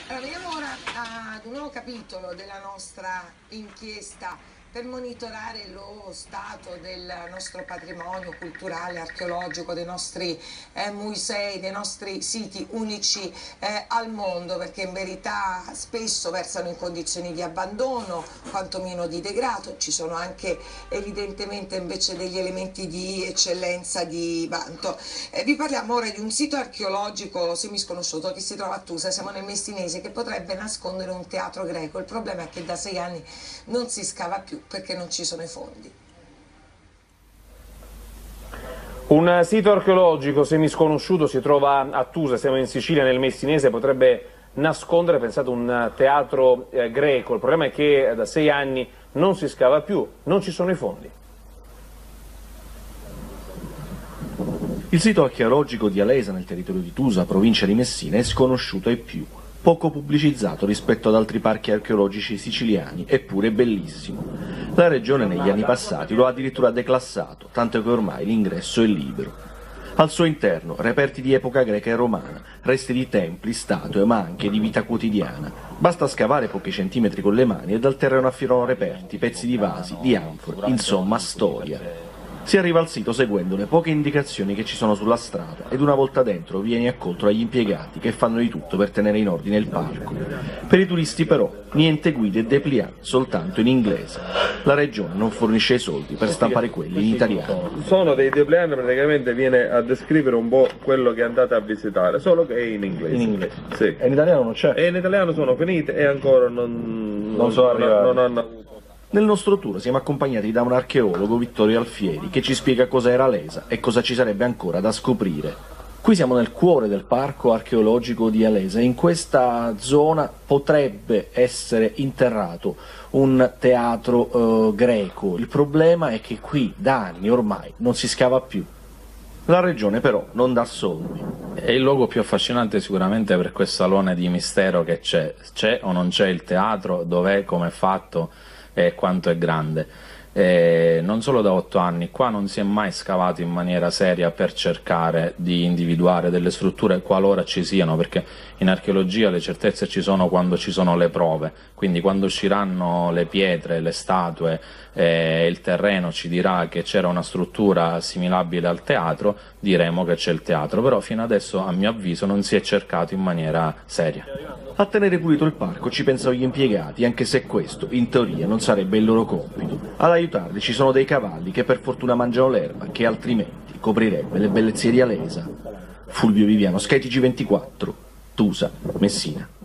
Arriviamo ora ad un nuovo capitolo della nostra inchiesta per monitorare lo stato del nostro patrimonio culturale, archeologico, dei nostri musei, dei nostri siti unici al mondo, perché in verità spesso versano in condizioni di abbandono, quantomeno di degrado. Ci sono anche evidentemente invece degli elementi di eccellenza, di vanto. Vi parliamo ora di un sito archeologico semisconosciuto che si trova a Tusa, siamo nel Messinese, che potrebbe nascondere un teatro greco. Il problema è che da 6 anni non si scava più perché non ci sono i fondi. Un sito archeologico semisconosciuto si trova a Tusa, siamo in Sicilia, nel Messinese, potrebbe nascondere, pensate, un teatro greco. Il problema è che da 6 anni non si scava più, non ci sono i fondi. Il sito archeologico di Alesa, nel territorio di Tusa, provincia di Messina, è sconosciuto ai più, poco pubblicizzato rispetto ad altri parchi archeologici siciliani, eppure bellissimo. La regione negli anni passati lo ha addirittura declassato, tanto che ormai l'ingresso è libero. Al suo interno reperti di epoca greca e romana, resti di templi, statue, ma anche di vita quotidiana. Basta scavare pochi centimetri con le mani e dal terreno affilano reperti, pezzi di vasi, di anfore, insomma storia. Si arriva al sito seguendo le poche indicazioni che ci sono sulla strada ed una volta dentro vieni accolto dagli impiegati che fanno di tutto per tenere in ordine il parco. Per i turisti però niente guide e dépliant, soltanto in inglese. La regione non fornisce i soldi per stampare quelli in italiano. Sono dei dépliant, praticamente viene a descrivere un po' quello che andate a visitare, solo che è in inglese. In inglese? Sì. E in italiano non c'è? E in italiano sono finite e ancora non sono arrivate. Non hanno avuto. Nel nostro tour siamo accompagnati da un archeologo, Vittorio Alfieri, che ci spiega cosa era Alesa e cosa ci sarebbe ancora da scoprire. Qui siamo nel cuore del parco archeologico di Alesa e in questa zona potrebbe essere interrato un teatro greco. Il problema è che qui da anni ormai non si scava più. La regione però non dà soldi. È il luogo più affascinante sicuramente per questo alone di mistero che c'è o non c'è il teatro, dov'è, come è fatto e quanto è grande. Non solo da 8 anni, qua non si è mai scavato in maniera seria per cercare di individuare delle strutture qualora ci siano, perché in archeologia le certezze ci sono quando ci sono le prove, quindi quando usciranno le pietre, le statue, il terreno ci dirà che c'era una struttura assimilabile al teatro, diremo che c'è il teatro, però fino adesso a mio avviso non si è cercato in maniera seria. A tenere pulito il parco ci pensano gli impiegati, anche se questo, in teoria, non sarebbe il loro compito. Ad aiutarli ci sono dei cavalli che per fortuna mangiano l'erba, che altrimenti coprirebbe le bellezze di Alesa. Fulvio Viviano, Sky TG24, Tusa, Messina.